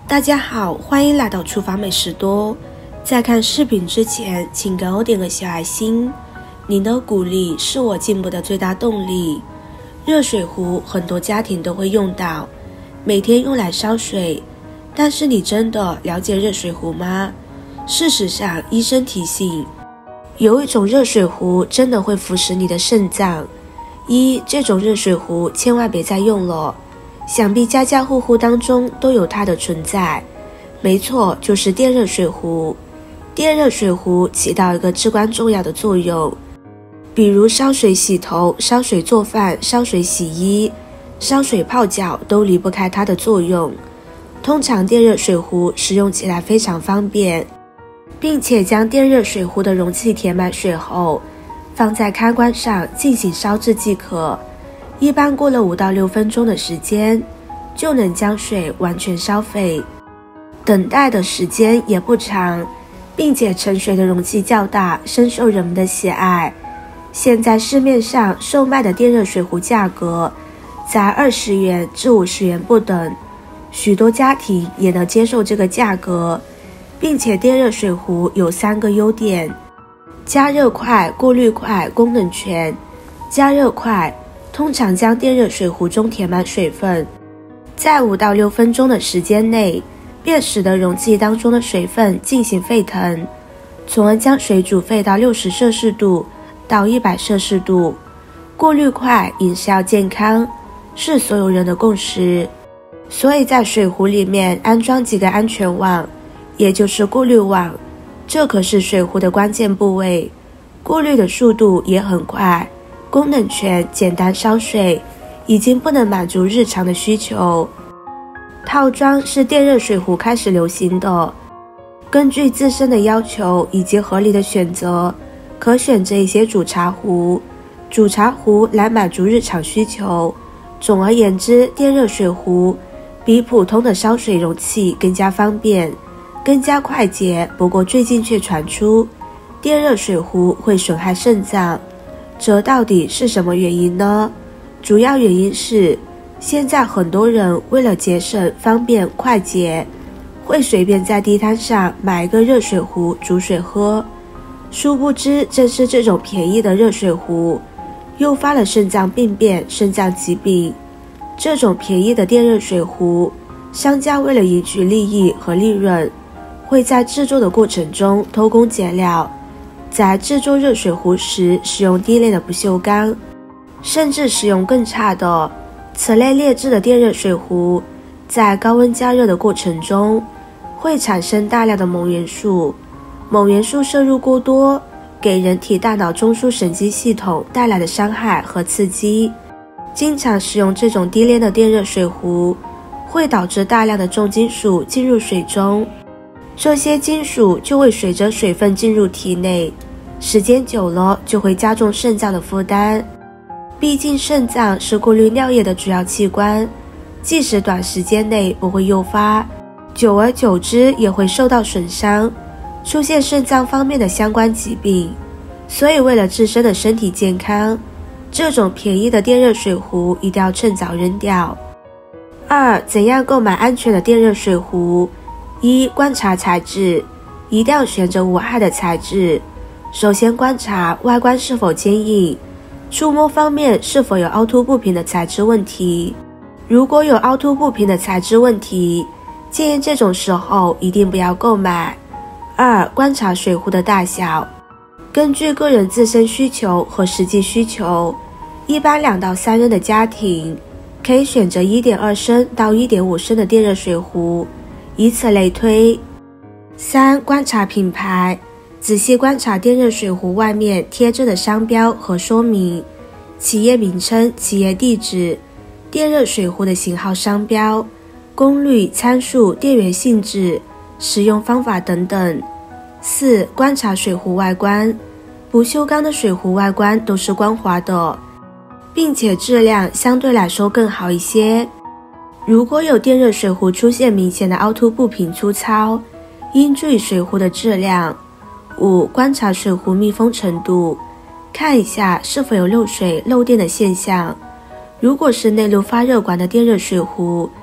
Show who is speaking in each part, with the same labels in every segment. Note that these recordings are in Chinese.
Speaker 1: 大家好，欢迎来到厨房美食多。在看视频之前，请给我点个小爱心，您的鼓励是我进步的最大动力。热水壶很多家庭都会用到，每天用来烧水，但是你真的了解热水壶吗？事实上，医生提醒，有一种热水壶真的会腐蚀你的肾脏。这种热水壶千万别再用了，想必家家户户当中都有它的存在。没错，就是电热水壶。电热水壶起到一个至关重要的作用，比如烧水洗头、烧水做饭、烧水洗衣、烧水泡脚都离不开它的作用。通常电热水壶使用起来非常方便，并且将电热水壶的容器填满水后，放在开关上进行烧制即可。一般过了5到6分钟的时间，就能将水完全烧沸，等待的时间也不长，并且盛水的容器较大，深受人们的喜爱。现在市面上售卖的电热水壶价格在20元至50元不等，许多家庭也能接受这个价格，并且电热水壶有3个优点：加热快、过滤快、功能全。加热快，通常将电热水壶中填满水分，在5到6分钟的时间内，便使得容器当中的水分进行沸腾，从而将水煮沸到60摄氏度到100摄氏度。过滤快，饮食要健康，是所有人的共识，所以在水壶里面安装几个安全网，也就是过滤网，这可是水壶的关键部位。过滤的速度也很快。功能全，简单烧水，已经不能满足日常的需求。套装是电热水壶开始流行的，根据自身的要求以及合理的选择，可选择一些主茶壶来满足日常需求。总而言之，电热水壶比普通的烧水容器更加方便，更加快捷。不过最近却传出电热水壶会损害肾脏，这到底是什么原因呢？主要原因是现在很多人为了节省、方便、快捷，会随便在地摊上买一个热水壶煮水喝，殊不知正是这种便宜的热水壶诱发了肾脏病变、肾脏疾病。这种便宜的电热水壶，商家为了赢取利益和利润，会在制作的过程中偷工减料，在制作热水壶时使用低劣的不锈钢，甚至使用更差的。此类劣质的电热水壶在高温加热的过程中会产生大量的锰元素，锰元素摄入过多，给人体大脑中枢神经系统带来的伤害和刺激。经常使用这种低廉的电热水壶，会导致大量的重金属进入水中，这些金属就会随着水分进入体内，时间久了就会加重肾脏的负担。毕竟肾脏是过滤尿液的主要器官，即使短时间内不会诱发，久而久之也会受到损伤，出现肾脏方面的相关疾病。所以为了自身的身体健康，这种便宜的电热水壶一定要趁早扔掉。2. 怎样购买安全的电热水壶？1. 观察材质，一定要选择无害的材质。首先观察外观是否坚硬，触摸方面是否有凹凸不平的材质问题。如果有凹凸不平的材质问题，建议这种时候一定不要购买。2. 观察水壶的大小，根据个人自身需求和实际需求，一般2到3人的家庭可以选择 1.2 升到 1.5 升的电热水壶，以此类推。3. 观察品牌，仔细观察电热水壶外面贴着的商标和说明，企业名称、企业地址、电热水壶的型号商标、功率、参数、电源性质、使用方法等等。4. 观察水壶外观，不锈钢的水壶外观都是光滑的，并且质量相对来说更好一些。如果有电热水壶出现明显的凹凸不平、粗糙，应注意水壶的质量。5. 观察水壶密封程度，看一下是否有漏水、漏电的现象。如果是内陆发热管的电热水壶，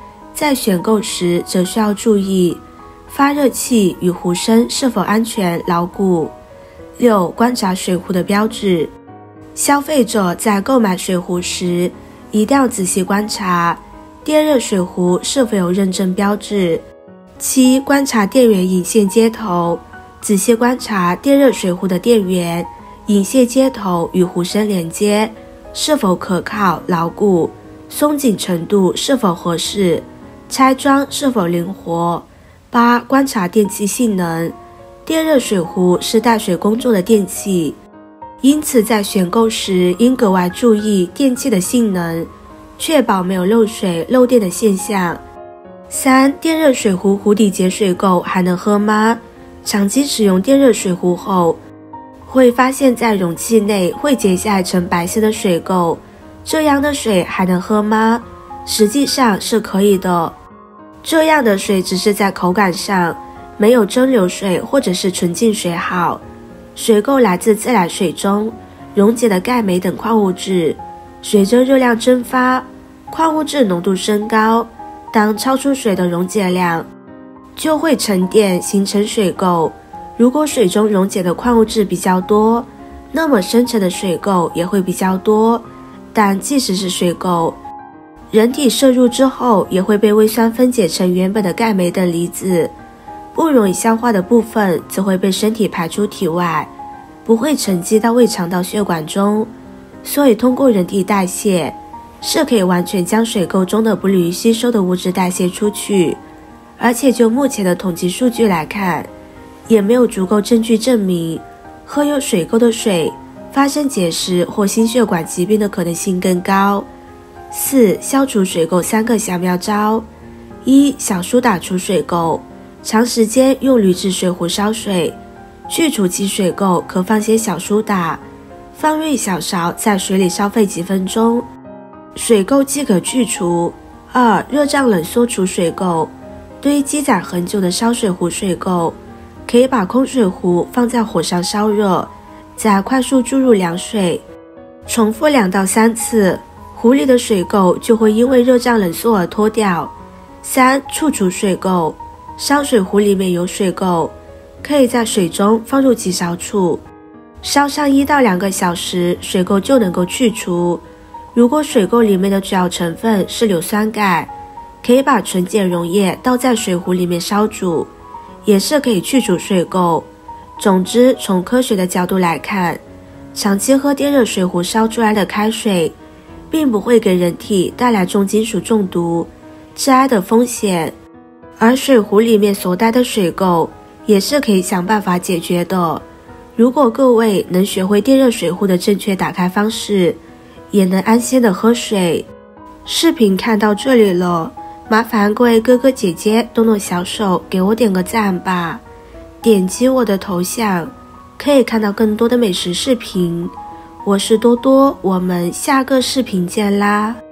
Speaker 1: 在选购时则需要注意发热器与壶身是否安全牢固。6. 观察水壶的标志。消费者在购买水壶时，一定要仔细观察电热水壶是否有认证标志。7. 观察电源引线接头，仔细观察电热水壶的电源、引线接头与壶身连接是否可靠牢固，松紧程度是否合适，拆装是否灵活。8. 观察电器性能。电热水壶是带水工作的电器，因此在选购时应格外注意电器的性能，确保没有漏水漏电的现象。3. 电热水壶壶底结水垢还能喝吗？长期使用电热水壶后，会发现在容器内会结下一层白色的水垢，这样的水还能喝吗？实际上是可以的，这样的水只是在口感上没有蒸馏水或者是纯净水好，水垢来自自来水中溶解的钙镁等矿物质，随着热量蒸发，矿物质浓度升高，当超出水的溶解量，就会沉淀形成水垢。如果水中溶解的矿物质比较多，那么生成的水垢也会比较多。但即使是水垢，人体摄入之后也会被胃酸分解成原本的钙镁等离子，不容易消化的部分则会被身体排出体外，不会沉积到胃肠道血管中，所以通过人体代谢是可以完全将水垢中的不利于吸收的物质代谢出去。而且就目前的统计数据来看，也没有足够证据证明喝有水垢的水发生结石或心血管疾病的可能性更高。4. 消除水垢3个小妙招。1. 小苏打除水垢。长时间用铝制水壶烧水，去除其水垢可放些小苏打，放入一小勺在水里烧沸几分钟，水垢即可去除。2. 热胀冷缩除水垢。对于积攒很久的烧水壶水垢，可以把空水壶放在火上烧热，再快速注入凉水，重复2到3次，壶里的水垢就会因为热胀冷缩而脱掉。3. 触除水垢。烧水壶里面有水垢，可以在水中放入几勺醋，烧上1到2个小时，水垢就能够去除。如果水垢里面的主要成分是硫酸钙，可以把纯碱溶液倒在水壶里面烧煮，也是可以去除水垢。总之，从科学的角度来看，长期喝电热水壶烧出来的开水，并不会给人体带来重金属中毒、致癌的风险。而水壶里面所带的水垢也是可以想办法解决的。如果各位能学会电热水壶的正确打开方式，也能安心的喝水。视频看到这里了，麻烦各位哥哥姐姐动动小手给我点个赞吧，点击我的头像可以看到更多的美食视频。我是多多，我们下个视频见啦。